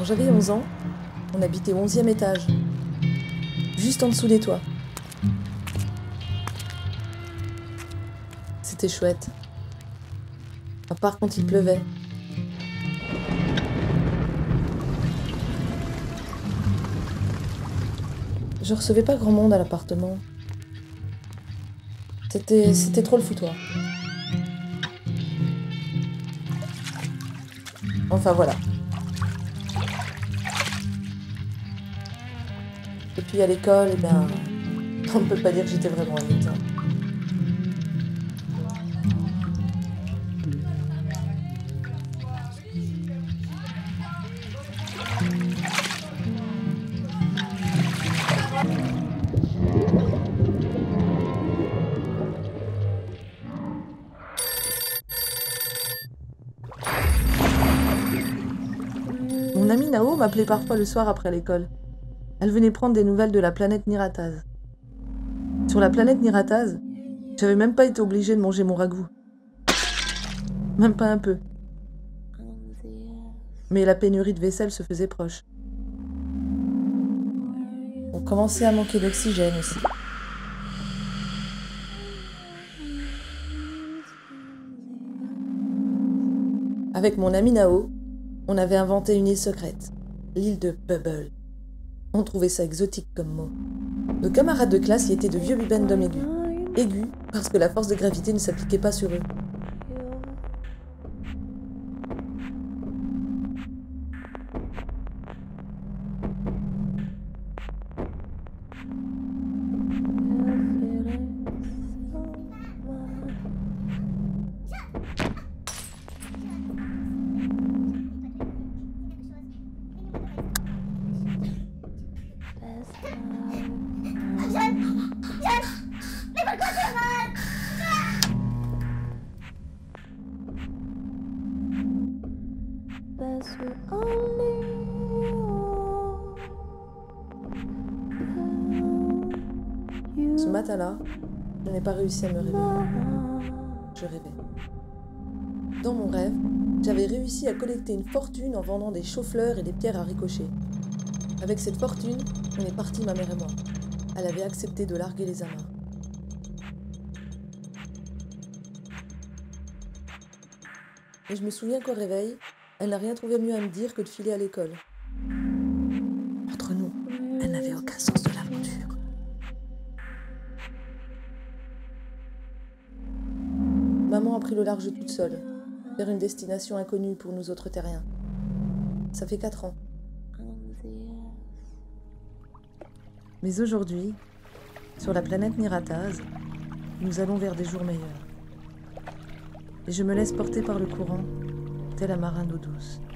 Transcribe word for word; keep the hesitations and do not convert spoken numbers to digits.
Quand j'avais onze ans, on habitait au onzième étage, juste en dessous des toits. C'était chouette, à part quand il pleuvait. Je recevais pas grand monde à l'appartement. C'était, c'était trop le foutoir. Enfin voilà. Et puis à l'école, eh ben, on ne peut pas dire que j'étais vraiment un lutin. Mon amie Nao m'appelait parfois le soir après l'école. Elle venait prendre des nouvelles de la planète Nirataz. Sur la planète Nirataz, j'avais même pas été obligée de manger mon ragoût. Même pas un peu. Mais la pénurie de vaisselle se faisait proche. On commençait à manquer d'oxygène aussi. Avec mon ami Nao, on avait inventé une île secrète, l'île de Bubble. On trouvait ça exotique comme mot. Nos camarades de classe y étaient de vieux bibènes d'hommes aigus. Aigus parce que la force de gravité ne s'appliquait pas sur eux. Ce matin-là, je n'ai pas réussi à me réveiller. Je rêvais. Dans mon rêve, j'avais réussi à collecter une fortune en vendant des chaux-fleurs et des pierres à ricocher. Avec cette fortune, on est partis, ma mère et moi. Elle avait accepté de larguer les amarres. Et je me souviens qu'au réveil, elle n'a rien trouvé mieux à me dire que de filer à l'école. Entre nous, elle n'avait aucun sens de l'aventure. Maman a pris le large toute seule, vers une destination inconnue pour nous autres terriens. Ça fait quatre ans. Mais aujourd'hui, sur la planète Nirataz, nous allons vers des jours meilleurs. Et je me laisse porter par le courant, tel un marin d'eau douce.